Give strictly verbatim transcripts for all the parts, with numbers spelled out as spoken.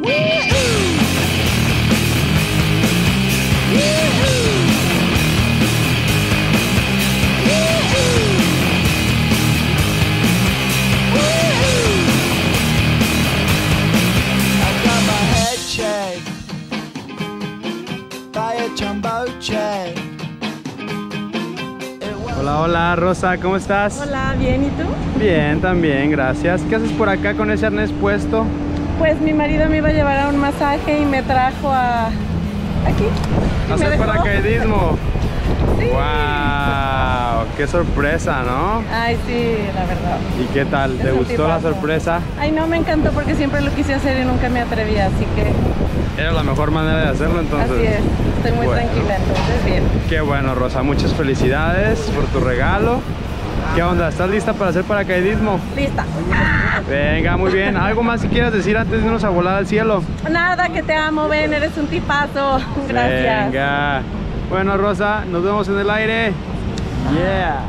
Hola, hola, Rosa, ¿cómo estás? Hola, bien, ¿y tú? Bien, también, gracias. ¿Qué haces por acá con ese arnés puesto? Pues mi marido me iba a llevar a un masaje y me trajo a... aquí. ¿A hacer paracaidismo? Sí. ¡Wow! ¡Qué sorpresa!, ¿no? Ay, sí, la verdad. ¿Y qué tal? ¿Te gustó la sorpresa? Ay, no, me encantó porque siempre lo quise hacer y nunca me atreví, así que... Era la mejor manera de hacerlo, entonces. Así es, estoy muy bueno. tranquila, entonces bien. Qué bueno, Rosa, muchas felicidades por tu regalo. ¿Qué onda? ¿Estás lista para hacer paracaidismo? Lista. Venga, muy bien. ¿Algo más que quieras decir antes de irnos a volar al cielo? Nada, que te amo, ven, eres un tipazo. Gracias. Venga. Bueno, Rosa, nos vemos en el aire. Yeah.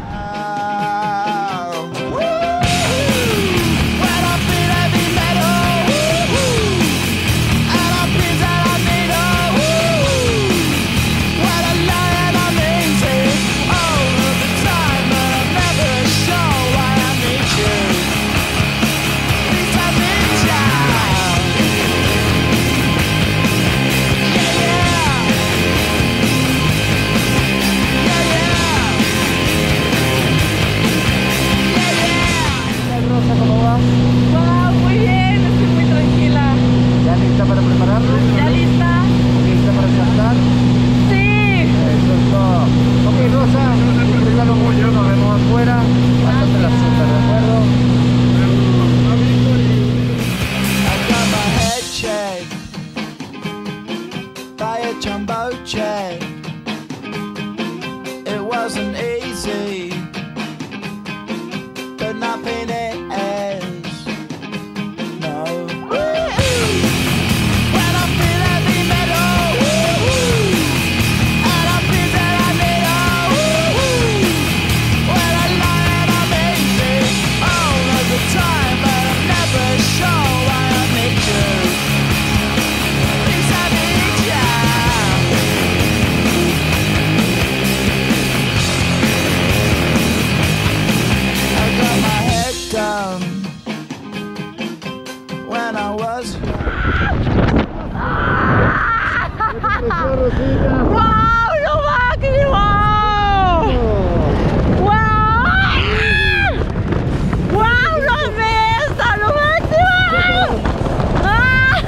It wasn't easy, but nothing is. No. When I feel heavy metal, and I feel that I need a when I lie and I'm easy all of the time, but I'm never sure why I need you. Please, I need you. When I was ¡Wow! ¡Lo máximo! ¡Wow! ¡Wow! ¡Lo beso! ¡Lo máximo! ¡Ah!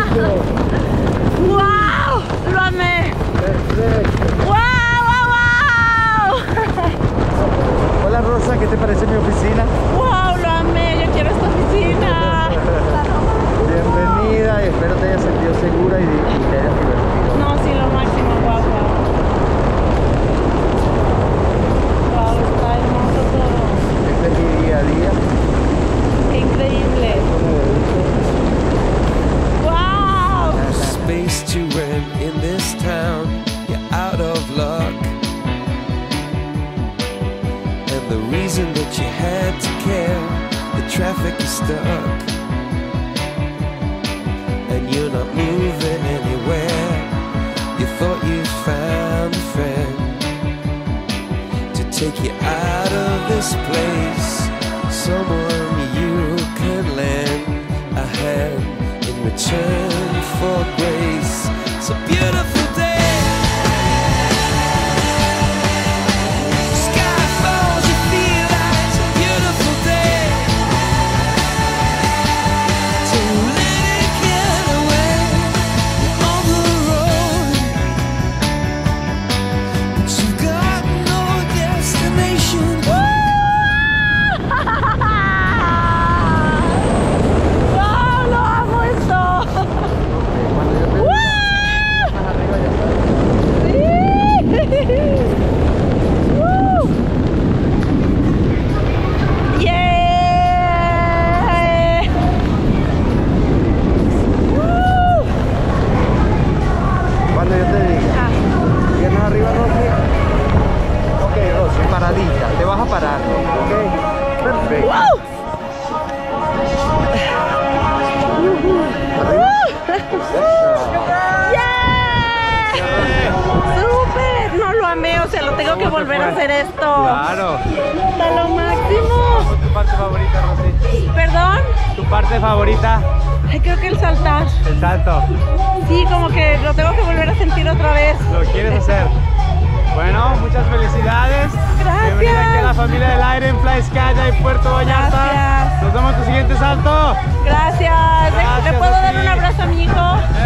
¡Wow! ¡Lo amé! ¡Wow! ¡Wow! ¡Wow! Hola, Rosa, ¿qué te parece mi oficina? ¡Wow! ¡Lo amé! ¡Yo quiero esta oficina! Bienvenida y espero te hayas sentido segura y, y te hayas divertido. No, sí, lo máximo. ¡Wow! ¡Wow! ¡Wow! Está hermoso todo. Este es mi día a día. ¡Qué increíble! ¡Wow! space to rent in this town, you're out of luck. And the reason that you had to care, the traffic is stuck. And you're not moving anywhere. You thought you found a friend to take you out of this place, someone you can lend a hand in return for grace. It's a beautiful day. Sky falls, you feel like it's a beautiful day. So let it get away on the road, but you've got no destination. ¡Wow! ¡Lo amo esto! ¡Wow! que ¿Cómo te volver fue? a hacer esto. Claro. Está lo máximo. ¿Cuál es tu parte favorita, Rosy? ¿Perdón? ¿Tu parte favorita? Ay, creo que el saltar. El salto. Sí, como que lo tengo que volver a sentir otra vez. ¿Lo quieres hacer? Bueno, muchas felicidades. Gracias. Bienvenida aquí a la familia del aire en Flyskaya y Puerto Vallarta. Gracias. Nos vemos en tu siguiente salto. Gracias. ¿Le- Gracias ¿Le puedo a dar ti. un abrazo a mi hijo?